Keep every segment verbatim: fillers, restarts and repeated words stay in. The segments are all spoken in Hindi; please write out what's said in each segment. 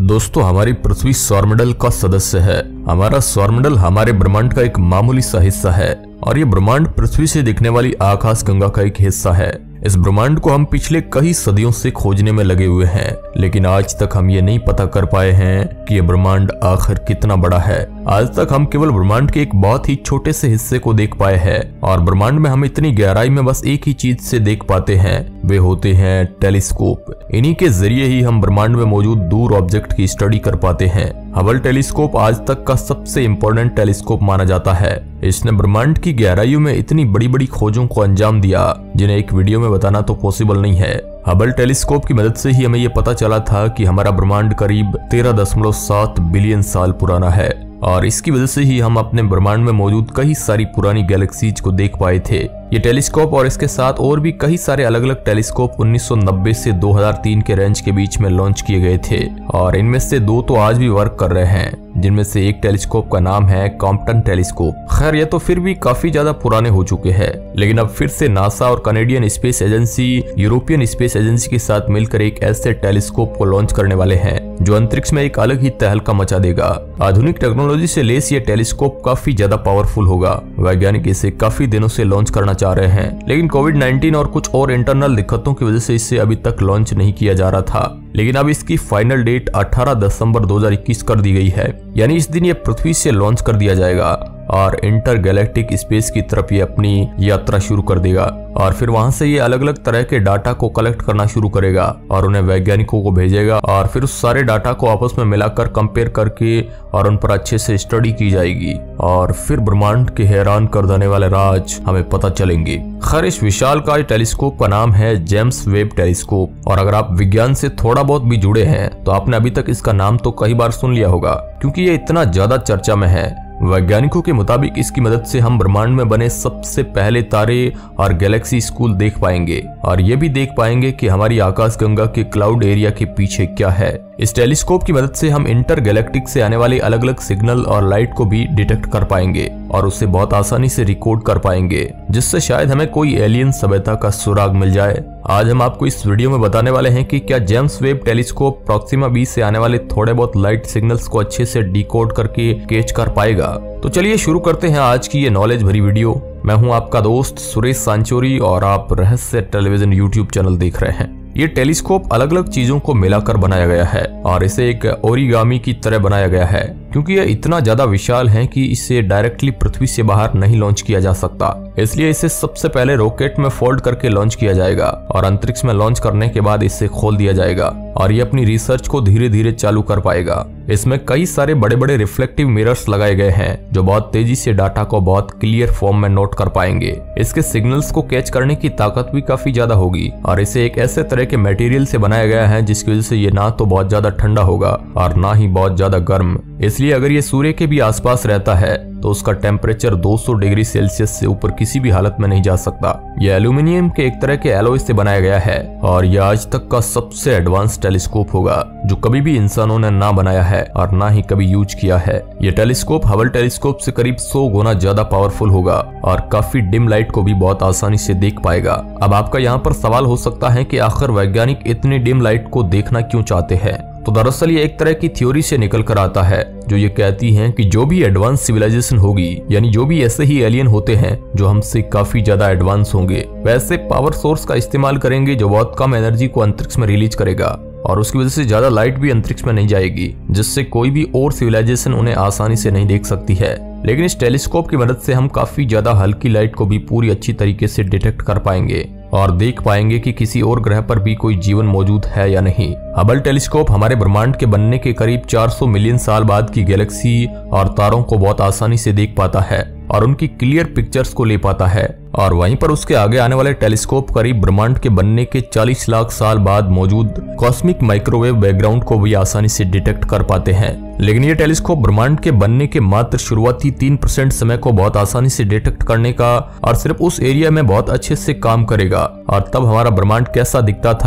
दोस्तों, हमारी पृथ्वी सौरमंडल का सदस्य है। हमारा सौरमंडल हमारे ब्रह्मांड का एक मामूली सा हिस्सा है और ये ब्रह्मांड पृथ्वी से दिखने वाली आकाश गंगा का एक हिस्सा है। इस ब्रह्मांड को हम पिछले कई सदियों से खोजने में लगे हुए हैं, लेकिन आज तक हम ये नहीं पता कर पाए हैं कि ये ब्रह्मांड आखिर कितना बड़ा है। आज तक हम केवल ब्रह्मांड के एक बहुत ही छोटे से हिस्से को देख पाए हैं और ब्रह्मांड में हम इतनी गहराई में बस एक ही चीज से देख पाते हैं, वे होते हैं टेलीस्कोप। इन्हीं के जरिए ही हम ब्रह्मांड में मौजूद दूर ऑब्जेक्ट की स्टडी कर पाते हैं। हबल टेलीस्कोप आज तक का सबसे इम्पोर्टेंट टेलीस्कोप माना जाता है। इसने ब्रह्मांड की गहराइयों में इतनी बड़ी बड़ी खोजों को अंजाम दिया जिन्हें एक वीडियो में बताना तो पॉसिबल नहीं है। हबल टेलीस्कोप की मदद से ही हमें यह पता चला था कि हमारा ब्रह्मांड करीब तेरह दशमलव सात बिलियन साल पुराना है और इसकी वजह से ही हम अपने ब्रह्मांड में मौजूद कई सारी पुरानी गैलेक्सीज को देख पाए थे। ये टेलीस्कोप और इसके साथ और भी कई सारे अलग अलग टेलीस्कोप उन्नीस सौ नब्बे से दो हज़ार तीन के रेंज के बीच में लॉन्च किए गए थे और इनमें से दो तो आज भी वर्क कर रहे हैं, जिनमें से एक टेलीस्कोप का नाम है कॉम्पटन टेलीस्कोप। खैर, ये तो फिर भी काफी ज्यादा पुराने हो चुके हैं, लेकिन अब फिर से नासा और Canadian space agency European space agency के साथ मिलकर एक ऐसे टेलीस्कोप को लॉन्च करने वाले हैं जो अंतरिक्ष में एक अलग ही तहलका मचा देगा। आधुनिक टेक्नोलॉजी से लेस ये टेलीस्कोप काफी ज्यादा पावरफुल होगा। वैज्ञानिक इसे काफी दिनों से लॉन्च करना चाह रहे हैं, लेकिन कोविड नाइनटीन और कुछ और इंटरनल दिक्कतों की वजह से इसे अभी तक लॉन्च नहीं किया जा रहा था। लेकिन अब इसकी फाइनल डेट अठारह दिसंबर दो हज़ार इक्कीस कर दी गई है, यानी इस दिन ये पृथ्वी से लॉन्च कर दिया जाएगा और इंटरगैलेक्टिक स्पेस की तरफ ये अपनी यात्रा शुरू कर देगा और फिर वहां से ये अलग अलग तरह के डाटा को कलेक्ट करना शुरू करेगा और उन्हें वैज्ञानिकों को भेजेगा और फिर उस सारे डाटा को आपस में मिलाकर कंपेयर करके और उन पर अच्छे से स्टडी की जाएगी और फिर ब्रह्मांड के हैरान कर देने वाले राज हमें पता चलेंगे। खैर, इस विशाल का टेलीस्कोप का नाम है जेम्स वेब टेलीस्कोप और अगर आप विज्ञान से थोड़ा बहुत भी जुड़े हैं तो आपने अभी तक इसका नाम तो कई बार सुन लिया होगा, क्योंकि ये इतना ज्यादा चर्चा में है। वैज्ञानिकों के मुताबिक इसकी मदद से हम ब्रह्मांड में बने सबसे पहले तारे और गैलेक्सी स्कूल देख पाएंगे और ये भी देख पाएंगे कि हमारी आकाशगंगा के क्लाउड एरिया के पीछे क्या है। इस टेलीस्कोप की मदद से हम इंटरगैलेक्टिक से आने वाले अलग अलग सिग्नल और लाइट को भी डिटेक्ट कर पाएंगे और उसे बहुत आसानी से रिकॉर्ड कर पाएंगे, जिससे शायद हमें कोई एलियन सभ्यता का सुराग मिल जाए। आज हम आपको इस वीडियो में बताने वाले हैं कि क्या James Webb telescope Proxima B से आने वाले थोड़े बहुत लाइट सिग्नल्स को अच्छे से डिकोड करके कैच कर पाएगा। तो चलिए शुरू करते हैं आज की ये नॉलेज भरी वीडियो। मैं हूं आपका दोस्त सुरेश सांचोरी और आप रहस्य टेलीविजन यूट्यूब चैनल देख रहे हैं। ये टेलीस्कोप अलग अलग चीजों को मिलाकर बनाया गया है और इसे एक ओरिगामी की तरह बनाया गया है, क्योंकि यह इतना ज्यादा विशाल है कि इसे डायरेक्टली पृथ्वी से बाहर नहीं लॉन्च किया जा सकता। इसलिए इसे सबसे पहले रॉकेट में फोल्ड करके लॉन्च किया जाएगा और अंतरिक्ष में लॉन्च करने के बाद इसे खोल दिया जाएगा और ये अपनी रिसर्च को धीरे धीरे चालू कर पाएगा। इसमें कई सारे बड़े बड़े रिफ्लेक्टिव मिरर्स लगाए गए हैं जो बहुत तेजी से डाटा को बहुत क्लियर फॉर्म में नोट कर पाएंगे। इसके सिग्नल्स को कैच करने की ताकत भी काफी ज्यादा होगी और इसे एक ऐसे तरह के मटेरियल से बनाया गया है जिसकी वजह से ये ना तो बहुत ज्यादा ठंडा होगा और ना ही बहुत ज्यादा गर्म। इसलिए अगर ये सूर्य के भी आसपास रहता है तो उसका टेम्परेचर दो सौ डिग्री सेल्सियस से ऊपर किसी भी हालत में नहीं जा सकता। यह एल्यूमिनियम के एक तरह के एलॉय से बनाया गया है और यह आज तक का सबसे एडवांस टेलीस्कोप होगा जो कभी भी इंसानों ने ना बनाया है और ना ही कभी यूज किया है। यह टेलीस्कोप हबल टेलीस्कोप से करीब सौ गुना ज्यादा पावरफुल होगा और काफी डिम लाइट को भी बहुत आसानी से देख पाएगा। अब आपका यहाँ पर सवाल हो सकता है कि आखिर वैज्ञानिक इतनी डिम लाइट को देखना क्यों चाहते हैं। तो दरअसल ये एक तरह की थ्योरी से निकल कर आता है जो ये कहती है कि जो भी एडवांस सिविलाइजेशन होगी, यानी जो भी ऐसे ही एलियन होते हैं जो हमसे काफी ज्यादा एडवांस होंगे, वैसे पावर सोर्स का इस्तेमाल करेंगे जो बहुत कम एनर्जी को अंतरिक्ष में रिलीज करेगा और उसकी वजह से ज्यादा लाइट भी अंतरिक्ष में नहीं जाएगी, जिससे कोई भी और सिविलाइजेशन उन्हें आसानी से नहीं देख सकती है। लेकिन इस टेलीस्कोप की मदद से हम काफी ज्यादा हल्की लाइट को भी पूरी अच्छी तरीके से डिटेक्ट कर पाएंगे और देख पाएंगे कि किसी और ग्रह पर भी कोई जीवन मौजूद है या नहीं। हबल टेलीस्कोप हमारे ब्रह्मांड के बनने के करीब चार सौ मिलियन साल बाद की गैलेक्सी और तारों को बहुत आसानी से देख पाता है और उनकी क्लियर पिक्चर्स को ले पाता है और वहीं पर उसके आगे आने वाले टेलीस्कोप करीब ब्रह्मांड के बनने के चालीस लाख साल बाद मौजूद कॉस्मिक माइक्रोवेव बैकग्राउंड को भी आसानी से डिटेक्ट कर पाते हैं। लेकिन ये टेलीस्कोप ब्रह्मांड के बनने के मात्र शुरुआती तीन परसेंट समय को बहुत आसानी से डिटेक्ट करने का और सिर्फ उस एरिया में बहुत अच्छे से काम करेगा और तब हमारा ब्रह्मांड कैसा दिखता था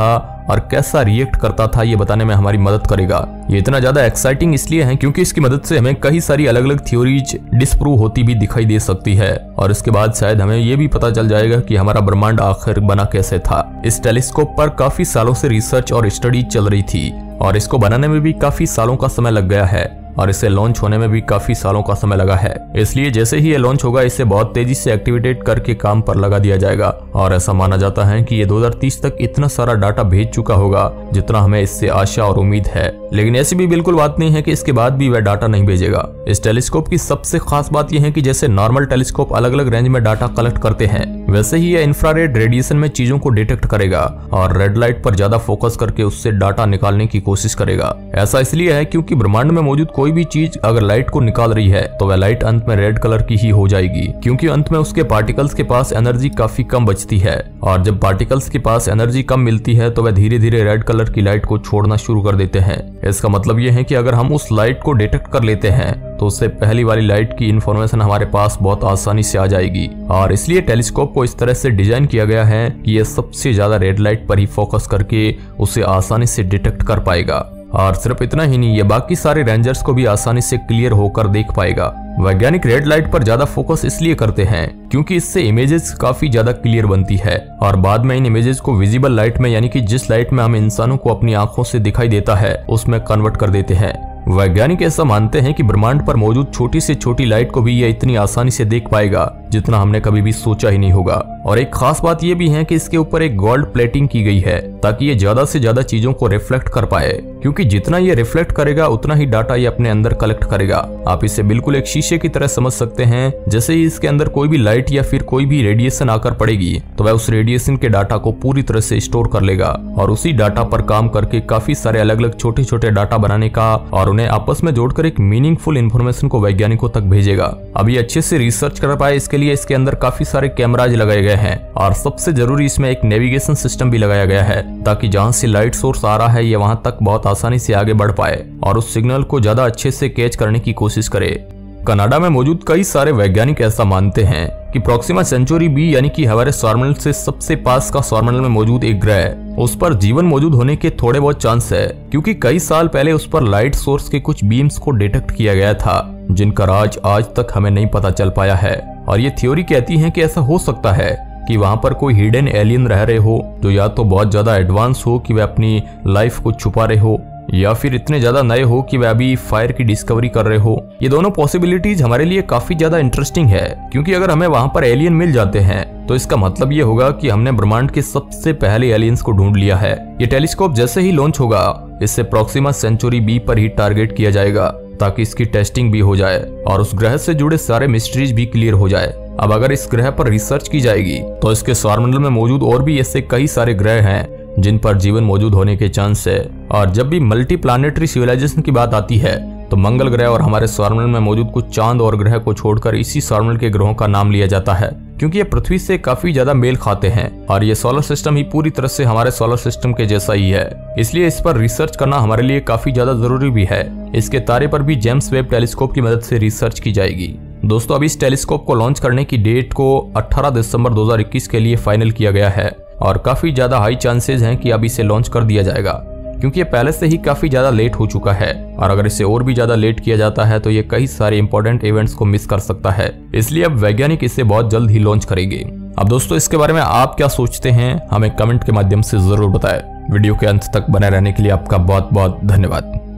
और कैसा रिएक्ट करता था ये बताने में हमारी मदद करेगा। ये इतना ज्यादा एक्साइटिंग इसलिए है क्योंकि इसकी मदद से हमें कई सारी अलग अलग थ्योरीज डिस्प्रूव होती भी दिखाई दे सकती है और इसके बाद शायद हमें ये भी पता चल जाएगा कि हमारा ब्रह्मांड आखिर बना कैसे था। इस टेलीस्कोप पर काफी सालों से रिसर्च और स्टडी चल रही थी और इसको बनाने में भी काफी सालों का समय लग गया है और इसे लॉन्च होने में भी काफी सालों का समय लगा है। इसलिए जैसे ही ये लॉन्च होगा इसे बहुत तेजी से एक्टिवेटेड करके काम पर लगा दिया जाएगा और ऐसा माना जाता है कि ये दो हज़ार तीस तक इतना सारा डाटा भेज चुका होगा जितना हमें इससे आशा और उम्मीद है। लेकिन ऐसी भी बिल्कुल बात नहीं है कि इसके बाद भी वह डाटा नहीं भेजेगा। इस टेलीस्कोप की सबसे खास बात यह है कि जैसे नॉर्मल टेलीस्कोप अलग अलग रेंज में डाटा कलेक्ट करते हैं, वैसे ही यह इंफ्रारेड रेडिएशन में चीजों को डिटेक्ट करेगा और रेड लाइट पर ज्यादा फोकस करके उससे डाटा निकालने की कोशिश करेगा। ऐसा इसलिए है क्योंकि ब्रह्मांड में मौजूद कोई भी चीज अगर लाइट को निकाल रही है तो वह लाइट अंत में रेड कलर की ही हो जाएगी, क्योंकि अंत में उसके पार्टिकल्स के पास एनर्जी काफी कम बचती है और जब पार्टिकल्स के पास एनर्जी कम मिलती है तो वह धीरे धीरे रेड कलर की लाइट को छोड़ना शुरू कर देते हैं। इसका मतलब यह है कि अगर हम उस लाइट को डिटेक्ट कर लेते हैं तो उससे पहली वाली लाइट की इंफॉर्मेशन हमारे पास बहुत आसानी से आ जाएगी और इसलिए टेलीस्कोप को इस तरह से डिजाइन किया गया है कि यह सबसे ज्यादा रेड लाइट पर ही फोकस करके उसे आसानी से डिटेक्ट कर पाएगा। और सिर्फ इतना ही नहीं, ये बाकी सारे रेंजर्स को भी आसानी से क्लियर होकर देख पाएगा। वैज्ञानिक रेड लाइट पर ज्यादा फोकस इसलिए करते हैं क्योंकि इससे इमेजेस काफी ज्यादा क्लियर बनती है और बाद में इन इमेजेस को विजिबल लाइट में, यानी कि जिस लाइट में हम इंसानों को अपनी आंखों से दिखाई देता है, उसमें कन्वर्ट कर देते हैं। वैज्ञानिक ऐसा मानते हैं कि ब्रह्मांड पर मौजूद छोटी से छोटी लाइट को भी यह इतनी आसानी से देख पाएगा जितना हमने कभी भी सोचा ही नहीं होगा। और एक खास बात यह भी है कि इसके ऊपर एक गोल्ड प्लेटिंग की गई है ताकि ये ज्यादा से ज्यादा चीजों को रिफ्लेक्ट कर पाए, क्योंकि जितना ये रिफ्लेक्ट करेगा उतना ही डाटा ये अपने अंदर कलेक्ट करेगा। आप इसे बिल्कुल एक शीशे की तरह समझ सकते हैं। जैसे ही इसके अंदर कोई भी लाइट या फिर कोई भी रेडिएशन आकर पड़ेगी तो वह उस रेडिएशन के डाटा को पूरी तरह से स्टोर कर लेगा और उसी डाटा पर काम करके काफी सारे अलग अलग छोटे छोटे डाटा बनाने का और उन्हें आपस में जोड़कर एक मीनिंगफुल इन्फॉर्मेशन को वैज्ञानिकों तक भेजेगा। अभी अच्छे से रिसर्च कर पाए इसके लिए इसके अंदर काफी सारे कैमराज लगाए गए हैं और सबसे जरूरी इसमें एक नेविगेशन सिस्टम भी लगाया गया है ताकि जहां से लाइट सोर्स आ रहा है ये वहां तक बहुत आसानी से आगे बढ़ पाए और उस सिग्नल को ज्यादा अच्छे से कैच करने की कोशिश करे। कनाडा में मौजूद कई सारे वैज्ञानिक ऐसा मानते हैं कि प्रोक्सिमा सेंचुरी बी, यानी कि हमारे सौरमंडल से सबसे पास का सौरमंडल में मौजूद एक ग्रह, उस पर जीवन मौजूद होने के थोड़े बहुत चांस है, क्योंकि कई साल पहले उस पर लाइट सोर्स के कुछ बीम्स को डिटेक्ट किया गया था जिनका राज आज तक हमें नहीं पता चल पाया है। और ये थ्योरी कहती है कि ऐसा हो सकता है कि वहां पर कोई हिडन एलियन रह रहे हो जो या तो बहुत ज्यादा एडवांस हो कि वे अपनी लाइफ को छुपा रहे हो या फिर इतने ज्यादा नए हो कि वे अभी फायर की डिस्कवरी कर रहे हो। ये दोनों पॉसिबिलिटीज हमारे लिए काफी ज्यादा इंटरेस्टिंग है, क्योंकि अगर हमें वहां पर एलियन मिल जाते हैं तो इसका मतलब ये होगा कि हमने ब्रह्मांड के सबसे पहले एलियंस को ढूंढ लिया है। ये टेलीस्कोप जैसे ही लॉन्च होगा इससे प्रोक्सिमा सेंचुरी बी पर ही टारगेट किया जाएगा ताकि इसकी टेस्टिंग भी हो जाए और उस ग्रह से जुड़े सारे मिस्ट्रीज भी क्लियर हो जाए। अब अगर इस ग्रह पर रिसर्च की जाएगी तो इसके सौरमंडल में मौजूद और भी ऐसे कई सारे ग्रह हैं जिन पर जीवन मौजूद होने के चांस है। और जब भी मल्टी प्लानेटरी सिविलाइजेशन की बात आती है तो मंगल ग्रह और हमारे सौरमंडल में मौजूद कुछ चांद और ग्रह को छोड़कर इसी सौरमंडल के ग्रहों का नाम लिया जाता है, क्योंकि ये पृथ्वी से काफी ज्यादा मेल खाते हैं और ये सोलर सिस्टम ही पूरी तरह से हमारे सोलर सिस्टम के जैसा ही है। इसलिए इस पर रिसर्च करना हमारे लिए काफी ज्यादा जरूरी भी है। इसके तारे पर भी जेम्स वेब टेलीस्कोप की मदद से रिसर्च की जाएगी। दोस्तों, अभी इस टेलीस्कोप को लॉन्च करने की डेट को अठारह दिसंबर दो हज़ार इक्कीस के लिए फाइनल किया गया है और काफी ज्यादा हाई चांसेस हैं कि अब इसे लॉन्च कर दिया जाएगा, क्योंकि ये पहले से ही काफी ज्यादा लेट हो चुका है और अगर इसे और भी ज्यादा लेट किया जाता है तो ये कई सारे इंपॉर्टेंट इवेंट्स को मिस कर सकता है। इसलिए अब वैज्ञानिक इसे बहुत जल्द ही लॉन्च करेंगे। अब दोस्तों, इसके बारे में आप क्या सोचते हैं हमें कमेंट के माध्यम से जरूर बताएं। वीडियो के अंत तक बने रहने के लिए आपका बहुत बहुत धन्यवाद।